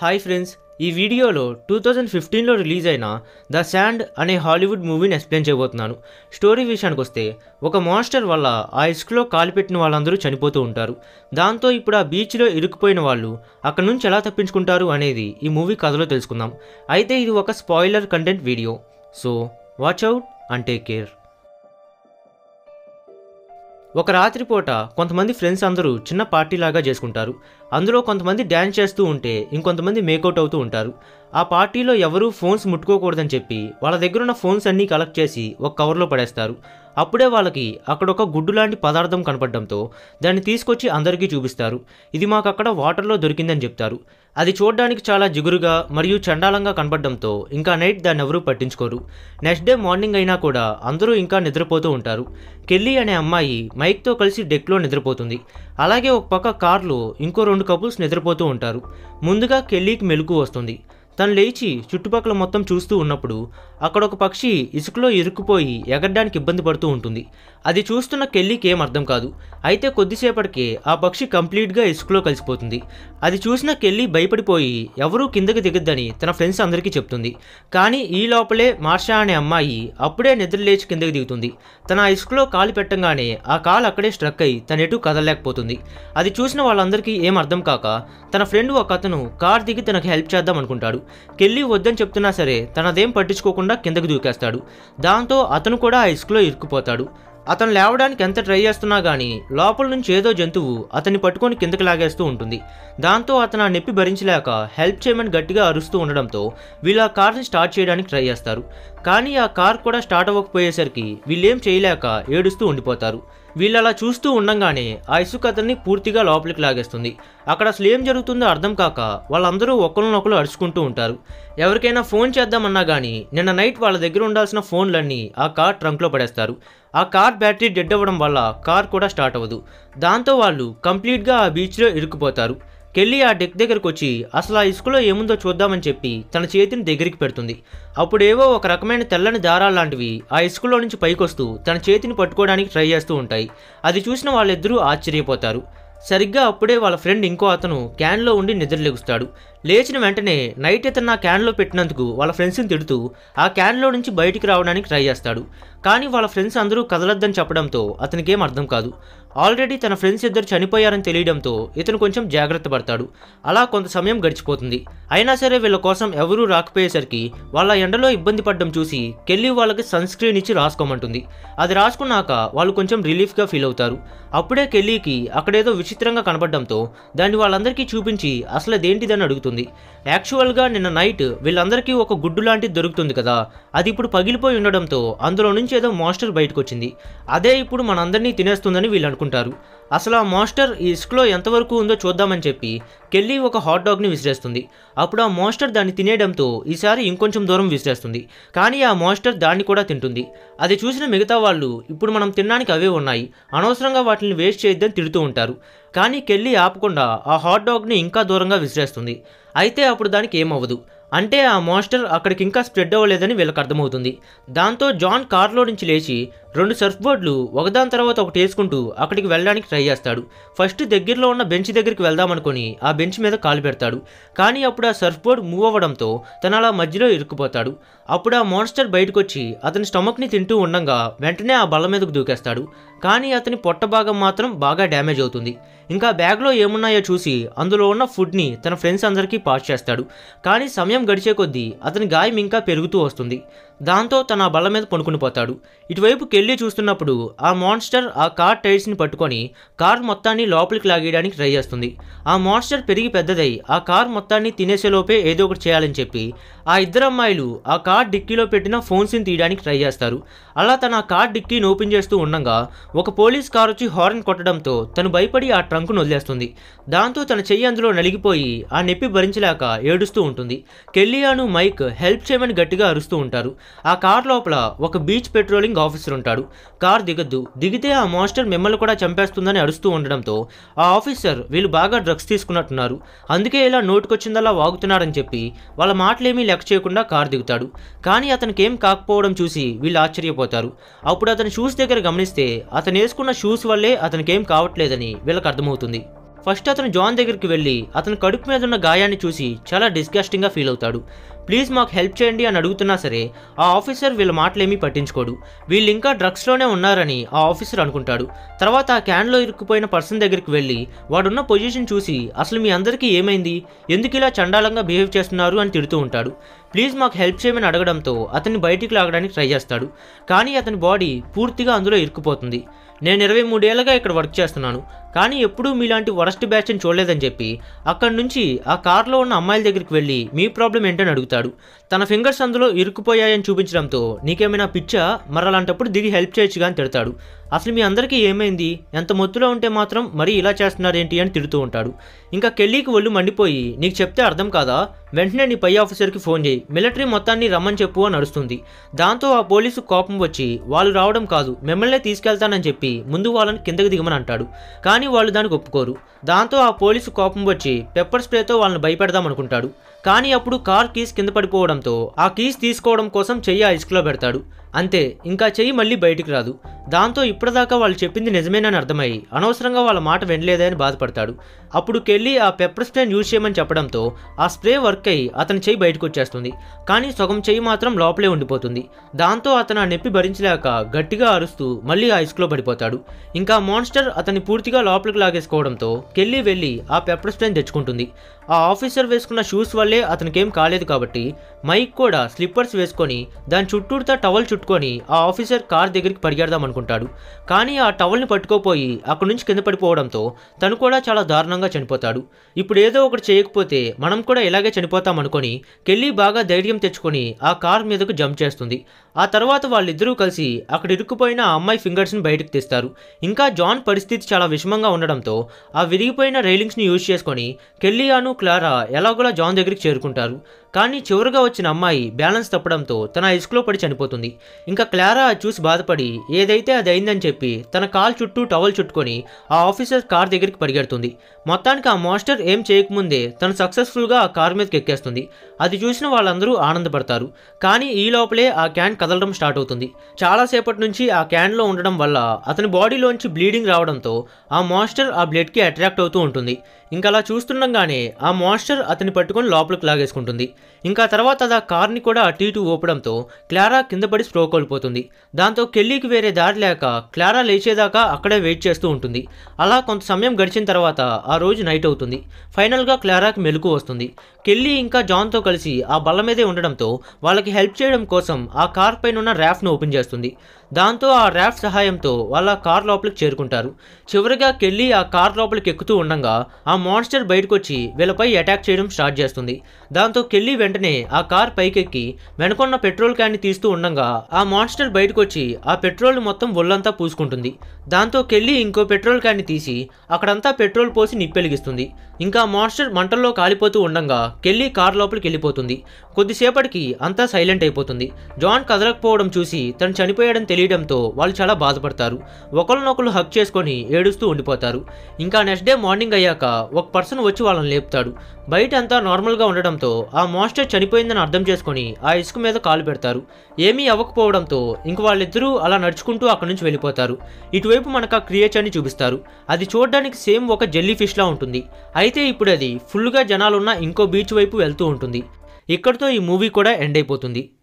Hi friends, ఈ వీడియోలో 2015లో రిలీజ్ అయిన ద శాండ్ అనే హాలీవుడ్ మూవీని ఎక్స్ప్లెయిన్ చేయబోతున్నాను. స్టోరీ విషయానికి వస్తే, ఒక మాన్స్టర్ వల్ల ఆ ఇసుకలో కాలిపెట్టిన వాళ్ళందరూ చనిపోతూ ఉంటారు. దాంతో ఇప్పుడు ఆ బీచ్లో ఇరుక్కుపోయిన వాళ్ళు అక్కడ నుంచి ఎలా తప్పించుకుంటారు అనేది ఈ మూవీ కథలో తెలుసుకుందాం. అయితే ఇది ఒక spoiler content video, so watch out and take care. ఒక రాత్రిపూట కొంతమంది ఫ్రెండ్స్ అందరూ చిన్న పార్టీలాగా చేసుకుంటారు. అందులో కొంతమంది డ్యాన్స్ చేస్తూ ఉంటే ఇంకొంతమంది మేకౌట్ అవుతూ ఉంటారు. ఆ పార్టీలో ఎవరూ ఫోన్స్ ముట్టుకోకూడదని చెప్పి వాళ్ళ దగ్గర ఉన్న ఫోన్స్ అన్నీ కలెక్ట్ చేసి ఒక కవర్లో పడేస్తారు. అప్పుడే వాళ్ళకి అక్కడ ఒక గుడ్డు లాంటి పదార్థం కనపడడంతో దాన్ని తీసుకొచ్చి అందరికీ చూపిస్తారు. ఇది మాకు అక్కడ వాటర్లో దొరికిందని చెప్తారు. అది చూడడానికి చాలా జిగురుగా మరియు చండాలంగా కనపడడంతో ఇంకా నైట్ దాన్ని ఎవరూ పట్టించుకోరు. నెక్స్ట్ డే మార్నింగ్ అయినా కూడా అందరూ ఇంకా నిద్రపోతూ ఉంటారు. కెల్లీ అనే అమ్మాయి మైక్తో కలిసి డెక్లో నిద్రపోతుంది. అలాగే ఒక పక్క కార్లో ఇంకో 2 కపుల్స్ నిద్రపోతూ ఉంటారు. ముందుగా కెల్లీకి మెలకువ వస్తుంది. తను లేచి చుట్టుపక్కల మొత్తం చూస్తూ ఉన్నప్పుడు అక్కడ ఒక పక్షి ఇసుకలో ఇరుక్కుపోయి ఎగరడానికి ఇబ్బంది పడుతూ ఉంటుంది. అది చూస్తున్న కెల్లీకి ఏం అర్థం కాదు. అయితే కొద్దిసేపటికే ఆ పక్షి కంప్లీట్గా ఇసుకలో కలిసిపోతుంది. అది చూసిన కెల్లీ భయపడిపోయి ఎవరూ కిందకి దిగద్దని తన ఫ్రెండ్స్ అందరికీ చెప్తుంది. కానీ ఈ లోపలే మార్షా అనే అమ్మాయి అప్పుడే నిద్ర లేచి కిందకి దిగుతుంది. తన ఇసుకలో కాలు పెట్టంగానే ఆ కాలు అక్కడే స్ట్రక్ అయి తన ఎటు కదలలేకపోతుంది. అది చూసిన వాళ్ళందరికీ ఏం అర్థం కాక తన ఫ్రెండ్ ఒక అతను కార్ దిగి తనకు హెల్ప్ చేద్దాం అనుకుంటాడు. కెల్లీ వద్దని చెప్తున్నా సరే తనదేం పట్టించుకోకుండా కిందకి దూకేస్తాడు. దాంతో అతను కూడా ఆ ఇసుకలో ఇరుక్కుపోతాడు. అతను లేవడానికి ఎంత ట్రై చేస్తున్నా కానీ లోపల నుంచి ఏదో జంతువు అతన్ని పట్టుకొని కిందకి లాగేస్తూ ఉంటుంది. దాంతో అతను ఆ నొప్పి భరించలేక హెల్ప్ చేయమని గట్టిగా అరుస్తూ ఉండడంతో వీళ్ళు ఆ కార్ని స్టార్ట్ చేయడానికి ట్రై చేస్తారు. కానీ ఆ కార్ కూడా స్టార్ట్ అవ్వకపోయేసరికి వీళ్ళేం చేయలేక ఏడుస్తూ ఉండిపోతారు. వీళ్ళు అలా చూస్తూ ఉండంగానే ఆ ఇసుక అతన్ని పూర్తిగా లోపలికి లాగేస్తుంది. అక్కడ అసలు ఏం జరుగుతుందో అర్థం కాక వాళ్ళందరూ ఒకరినొకరు అరుచుకుంటూ ఉంటారు. ఎవరికైనా ఫోన్ చేద్దామన్నా కానీ నిన్న నైట్ వాళ్ళ దగ్గర ఉండాల్సిన ఫోన్లన్నీ ఆ కార్ ట్రంక్లో పడేస్తారు. ఆ కార్ బ్యాటరీ డెడ్ అవ్వడం వల్ల కార్ కూడా స్టార్ట్ అవ్వదు. దాంతో వాళ్ళు కంప్లీట్గా ఆ బీచ్లో ఇరుక్కుపోతారు. కెల్లీ ఆ డెక్ దగ్గరకు వచ్చి అసలు ఆ ఇసుకలో ఏముందో చూద్దామని చెప్పి తన చేతిని దగ్గరికి పెడుతుంది. అప్పుడేవో ఒక రకమైన తెల్లని దారాలు లాంటివి ఆ ఇసుకలో నుంచి పైకొస్తూ తన చేతిని పట్టుకోవడానికి ట్రై చేస్తూ ఉంటాయి. అది చూసిన వాళ్ళిద్దరూ ఆశ్చర్యపోతారు. సరిగ్గా అప్పుడే వాళ్ళ ఫ్రెండ్ ఇంకో అతను క్యాన్లో ఉండి నిద్రలేగుస్తాడు. లేచిన వెంటనే నైట్ ఇతను ఆ క్యాన్లో పెట్టినందుకు వాళ్ళ ఫ్రెండ్స్ని తిడుతూ ఆ క్యాన్లో నుంచి బయటికి రావడానికి ట్రై చేస్తాడు. కానీ వాళ్ళ ఫ్రెండ్స్ అందరూ కదలొద్దని చెప్పడంతో అతనికేం అర్థం కాదు. ఆల్రెడీ తన ఫ్రెండ్స్ ఇద్దరు చనిపోయారని తెలియడంతో ఇతను కొంచెం జాగ్రత్త పడతాడు. అలా కొంత సమయం గడిచిపోతుంది. అయినా సరే వీళ్ళ కోసం ఎవరూ రాకపోయేసరికి వాళ్ళ ఎండలో ఇబ్బంది పడడం చూసి కెల్లీ వాళ్ళకి సన్ స్క్రీన్ ఇచ్చి రాసుకోమంటుంది. అది రాసుకున్నాక వాళ్ళు కొంచెం రిలీఫ్గా ఫీల్ అవుతారు. అప్పుడే కెల్లీకి అక్కడేదో విచిత్రంగా కనపడడంతో దాన్ని వాళ్ళందరికీ చూపించి అసలు అదేంటిదని అడుగుతుంది. యాక్చువల్గా నిన్న నైట్ వీళ్ళందరికీ ఒక గుడ్డు లాంటిది దొరుకుతుంది కదా, అది ఇప్పుడు పగిలిపోయి ఉండడంతో అందులో నుంచి ఏదో మాన్స్టర్ బయటకు వచ్చింది. అదే ఇప్పుడు మనందరినీ తినేస్తుందని వీళ్ళు అనుకుంటారు. అసలు ఆ మాన్స్టర్ ఈ ఇసుకలో ఎంతవరకు ఉందో చూద్దామని చెప్పి కెల్లీ ఒక హాట్ డాగ్ని విసిరేస్తుంది. అప్పుడు ఆ మాన్స్టర్ దాన్ని తినేయడంతో ఈసారి ఇంకొంచెం దూరం విసిరేస్తుంది. కానీ ఆ మాన్స్టర్ దాన్ని కూడా తింటుంది. అది చూసిన మిగతా వాళ్ళు ఇప్పుడు మనం తినడానికి అవే ఉన్నాయి, అనవసరంగా వాటిని వేస్ట్ చేయొద్దని తిడుతూ ఉంటారు. కానీ కెల్లీ ఆపకుండా ఆ హాట్ డాగ్ని ఇంకా దూరంగా విసిరేస్తుంది. అయితే అప్పుడు దానికి ఏమవ్వదు. అంటే ఆ మాన్స్టర్ అక్కడికి ఇంకా స్ప్రెడ్ అవ్వలేదని వీళ్ళకి అర్థమవుతుంది. దాంతో జాన్ కార్లో నుంచి లేచి 2 సర్ఫ్ బోర్డులు ఒకదాని తర్వాత ఒకటి వేసుకుంటూ అక్కడికి వెళ్ళడానికి ట్రై చేస్తాడు. ఫస్ట్ దగ్గరలో ఉన్న బెంచ్ దగ్గరికి వెళ్దామనుకొని ఆ బెంచ్ మీద కాలు పెడతాడు. కానీ అప్పుడు ఆ సర్ఫ్ బోర్డ్ మూవ్ అవ్వడంతో తను అలా మధ్యలో ఇరుక్కుపోతాడు. అప్పుడు ఆ మాన్స్టర్ బయటకు వచ్చి అతని స్టమక్ని తింటూ ఉండగా వెంటనే ఆ బల్ల మీదకు దూకేస్తాడు. కానీ అతని పొట్ట భాగం మాత్రం బాగా డ్యామేజ్ అవుతుంది. ఇంకా బ్యాగ్లో ఏమున్నాయో చూసి అందులో ఉన్న ఫుడ్ని తన ఫ్రెండ్స్ అందరికీ పాస్ చేస్తాడు. కానీ సమయం గడిచే కొద్దీ అతని గాయం ఇంకా పెరుగుతూ వస్తుంది. దాంతో తన బల్ల మీద పడుకుని పోతాడు. ఇటువైపు కెల్లీ చూస్తున్నప్పుడు ఆ మాన్స్టర్ ఆ కార్ టైర్స్ని పట్టుకొని కార్ మొత్తాన్ని లోపలికి లాగేయడానికి ట్రై చేస్తుంది. ఆ మాన్స్టర్ పెరిగి పెద్దదై ఆ కార్ మొత్తాన్ని తినేసేలోపే ఏదో ఒకటి చేయాలని చెప్పి ఆ ఇద్దరు అమ్మాయిలు ఆ కార్ డిక్కీలో పెట్టిన ఫోన్స్ని తీయడానికి ట్రై చేస్తారు. అలా తన ఆ కార్ డిక్కీని ఓపెన్ చేస్తూ ఉండగా ఒక పోలీస్ కార్ వచ్చి హార్న్ కొట్టడంతో తను భయపడి ఆ ట్రంక్ను వదిలేస్తుంది. దాంతో తన చెయ్యి అందులో నలిగిపోయి ఆ నొప్పి భరించలేక ఏడుస్తూ ఉంటుంది. కెల్లియాను మైక్ హెల్ప్ చేయమని గట్టిగా అరుస్తూ ఉంటారు. ఆ కార్ లోపల ఒక బీచ్ పెట్రోలింగ్ ఆఫీసర్ ఉంటాడు. కార్ దిగద్దు, దిగితే ఆ మాన్స్టర్ మిమ్మల్ని కూడా చంపేస్తుందని అరుస్తూ ఉండడంతో ఆ ఆఫీసర్ వీళ్ళు బాగా డ్రగ్స్ తీసుకున్నట్టున్నారు, అందుకే ఇలా నోటుకొచ్చిందలా వాగుతున్నారని చెప్పి వాళ్ళ మాటలేమీ లెక్క చేయకుండా కార్ దిగుతాడు. కానీ అతనికి ఏం కాకపోవడం చూసి వీళ్ళు ఆశ్చర్యపోతారు. అప్పుడు అతని షూస్ దగ్గర గమనిస్తే అతను వేసుకున్న షూస్ వల్లే అతనికేం కావట్లేదని వీళ్ళకి అర్థమవుతుంది. ఫస్ట్ అతను జాన్ దగ్గరికి వెళ్ళి అతని కడుపు మీద ఉన్న గాయాన్ని చూసి చాలా డిస్గస్టింగ్గా ఫీల్ అవుతాడు. ప్లీజ్ మాకు హెల్ప్ చేయండి అని అడుగుతున్నా సరే ఆ ఆఫీసర్ వీళ్ళ మాటలేమీ పట్టించుకోడు. వీళ్ళు ఇంకా డ్రగ్స్లోనే ఉన్నారని ఆ ఆఫీసర్ అనుకుంటాడు. తర్వాత ఆ క్యాన్లో ఇరుక్కుపోయిన పర్సన్ దగ్గరికి వెళ్ళి వాడున్న పొజిషన్ చూసి అసలు మీ అందరికీ ఏమైంది, ఎందుకు ఇలా చండాలంగా బిహేవ్ చేస్తున్నారు అని తిడుతూ ఉంటాడు. ప్లీజ్ మాకు హెల్ప్ చేయమని అడగడంతో అతన్ని బయటికి లాగడానికి ట్రై చేస్తాడు. కానీ అతని బాడీ పూర్తిగా అందులో ఇరుక్కుపోతుంది. నేను 23 ఏళ్ళగా ఇక్కడ వర్క్ చేస్తున్నాను, కానీ ఎప్పుడూ మీలాంటి వరస్ట్ బ్యాచ్ని చూడలేదని చెప్పి అక్కడి నుంచి ఆ కార్లో ఉన్న అమ్మాయిల దగ్గరికి వెళ్ళి మీ ప్రాబ్లం ఏంటని అడుగుతాడు. తన ఫింగర్స్ అందులో ఇరుక్కుపోయాయని చూపించడంతో నీకేమైనా పిచ్చా, మరలాంటప్పుడు దిగి హెల్ప్ చేయొచ్చుగా అని తిడతాడు. అసలు మీ అందరికీ ఏమైంది, ఎంత మొత్తులో ఉంటే మాత్రం మరీ ఇలా చేస్తున్నారేంటి అని తిడుతూ ఉంటాడు. ఇంకా కెల్లీకి ఒళ్ళు మండిపోయి నీకు చెప్తే అర్థం కాదా, వెంటనే నీ పై ఆఫీసర్కి ఫోన్ చేయి, మిలిటరీ మొత్తాన్ని రమ్మని చెప్పు అని అరుస్తుంది. దాంతో ఆ పోలీసు కోపం వచ్చి వాళ్ళు రావడం కాదు మిమ్మల్నే తీసుకెళ్తానని చెప్పి ముందు వాళ్ళని కిందకి దిగమని అంటాడు. కానీ వాళ్ళు దానికి ఒప్పుకోరు. దాంతో ఆ పోలీసు కోపం వచ్చి పెప్పర్ స్ప్రేతో వాళ్ళని భయపెడదాం అనుకుంటాడు. కానీ అప్పుడు కార్ కీస్ కింద పడిపోవడంతో ఆ కీస్ తీసుకోవడం కోసం చెయ్యి ఆ ఇసుకలో పెడతాడు. అంతే, ఇంకా చెయ్యి మళ్ళీ బయటికి రాదు. దాంతో ఇప్పటిదాకా వాళ్ళు చెప్పింది నిజమేనని అర్థమై అనవసరంగా వాళ్ళ మాట వినలేదే అని బాధపడతాడు. అప్పుడు కెల్లీ ఆ పెప్పర్ స్ప్రేని యూజ్ చేయమని చెప్పడంతో ఆ స్ప్రే వర్క్ అయ్యి అతని చెయ్యి బయటకు వచ్చేస్తుంది. కానీ సగం చెయ్యి మాత్రం లోపలే ఉండిపోతుంది. దాంతో అతను ఆ నొప్పి భరించలేక గట్టిగా అరుస్తూ మళ్ళీ ఆ ఇసుకలో పడిపోతాడు. ఇంకా మాన్స్టర్ అతన్ని పూర్తిగా లోపలికి లాగేసుకోవడంతో కెల్లీ వెళ్ళి ఆ పెప్పర్ స్ప్రేని తెచ్చుకుంటుంది. ఆ ఆఫీసర్ వేసుకున్న షూస్ వల్లే అతనికేం కాలేదు కాబట్టి మైక్ కూడా స్లిప్పర్స్ వేసుకొని దాని చుట్టూతా టవల్ చుట్టుకొని ఆ ఆఫీసర్ కార్ దగ్గరికి పరిగెడదాం అనుకుంటాడు. కానీ ఆ టవల్ని పట్టుకోపోయి అక్కడి నుంచి కింద పడిపోవడంతో తను కూడా చాలా దారుణంగా చనిపోతాడు. ఇప్పుడు ఏదో ఒకటి చేయకపోతే మనం కూడా ఇలాగే చనిపోతాం అనుకొని కెల్లీ బాగా ధైర్యం తెచ్చుకొని ఆ కార్ మీదకు జంప్ చేస్తుంది. ఆ తర్వాత వాళ్ళిద్దరూ కలిసి అక్కడ ఇరుక్కుపోయిన ఆ అమ్మాయి ఫింగర్స్ని బయటకు తీస్తారు. ఇంకా జాన్ పరిస్థితి చాలా విషమంగా ఉండడంతో ఆ విరిగిపోయిన రైలింగ్స్ని యూజ్ చేసుకొని కెల్లియాను క్లారా ఎలాగోలా జాన్ దగ్గరికి చేరుకుంటారు. కానీ చివరిగా వచ్చిన అమ్మాయి బ్యాలెన్స్ తప్పడంతో తన ఇసుకలో పడి చనిపోతుంది. ఇంకా క్లారా చూసి బాధపడి ఏదైతే అది అయిందని చెప్పి తన కాల్ చుట్టూ టవల్ చుట్టుకొని ఆ ఆఫీసర్ కార్ దగ్గరికి పరిగెడుతుంది. మొత్తానికి ఆ మాస్టర్ ఏం చేయకముందే తను సక్సెస్ఫుల్గా ఆ కార్ మీదకి ఎక్కేస్తుంది. అది చూసిన వాళ్ళందరూ ఆనందపడతారు. కానీ ఈ లోపలే ఆ క్యాన్ కదలడం స్టార్ట్ అవుతుంది. చాలాసేపటి నుంచి ఆ క్యాన్లో ఉండడం వల్ల అతని బాడీలోంచి బ్లీడింగ్ రావడంతో ఆ మాస్టర్ ఆ బ్లడ్కి అట్రాక్ట్ అవుతూ ఉంటుంది. ఇంకా అలా చూస్తుండగానే ఆ మాస్టర్ అతన్ని పట్టుకొని లోపలికి లాగేసుకుంటుంది. ఇంకా తర్వాత అది ఆ కార్ని కూడా అటు ఇటు ఊపడంతో క్లారా కింద పడి స్ప్రో కోల్పోతుంది. దాంతో కెల్లీకి వేరే దారి లేక క్లారా లేచేదాకా అక్కడే వెయిట్ చేస్తూ ఉంటుంది. అలా కొంత సమయం గడిచిన తర్వాత ఆ రోజు నైట్ అవుతుంది. ఫైనల్గా క్లారాకి మెలకు వస్తుంది. కెల్లీ ఇంకా జాన్తో కలిసి ఆ బల్ల మీదే ఉండడంతో వాళ్ళకి హెల్ప్ చేయడం కోసం ఆ కార్ పైన ఉన్న ర్యాఫ్ను ఓపెన్ చేస్తుంది. దాంతో ఆ ర్యాఫ్ సహాయంతో వాళ్ళ కార్ లోపలికి చేరుకుంటారు. చివరిగా కెల్లీ ఆ కార్ లోపలికి ఎక్కుతూ ఉండగా ఆ మాన్స్టర్ బయటకు వచ్చి వీళ్ళపై అటాక్ చేయడం స్టార్ట్ చేస్తుంది. దాంతో కెల్లీ వెంటనే ఆ కార్ పైకెక్కి వెనుకొన్న పెట్రోల్ క్యాన్ని తీస్తూ ఉండగా ఆ మాన్స్టర్ బయటకు వచ్చి ఆ పెట్రోల్ మొత్తం ఒళ్ళంతా పూసుకుంటుంది. దాంతో కెల్లీ ఇంకో పెట్రోల్ క్యాన్ని తీసి అక్కడంతా పెట్రోల్ పోసి నిప్పెలిగిస్తుంది. ఇంకా మాన్స్టర్ మంటల్లో కాలిపోతూ ఉండగా కెల్లీ కార్ లోపలికి వెళ్ళిపోతుంది. కొద్దిసేపటికి అంతా సైలెంట్ అయిపోతుంది. జాన్ కదలకపోవడం చూసి తను చనిపోయాడని తెలియడంతో వాళ్ళు చాలా బాధపడతారు. ఒకరినొకరు హక్ చేసుకొని ఏడుస్తూ ఉండిపోతారు. ఇంకా నెక్స్ట్ డే మార్నింగ్ అయ్యాక ఒక పర్సన్ వచ్చి వాళ్ళని లేపుతాడు. బయట అంతా నార్మల్గా ఉండడంతో ఆ మాన్స్టర్ చనిపోయిందని అర్థం చేసుకొని ఆ ఇసుక మీద కాలు పెడతారు. ఏమీ అవ్వకపోవడంతో ఇంక వాళ్ళిద్దరూ అలా నడుచుకుంటూ అక్కడి నుంచి వెళ్ళిపోతారు. ఇటువైపు మనకు ఆ క్రియేచర్ని చూపిస్తారు. అది చూడడానికి సేమ్ ఒక జెల్లీ ఫిష్లా ఉంటుంది. అయితే ఇప్పుడు అది ఫుల్గా జనాలున్న ఇంకో బీచ్ వైపు వెళ్తూ ఉంటుంది. ఇక్కడితో ఈ మూవీ కూడా ఎండ్ అయిపోతుంది.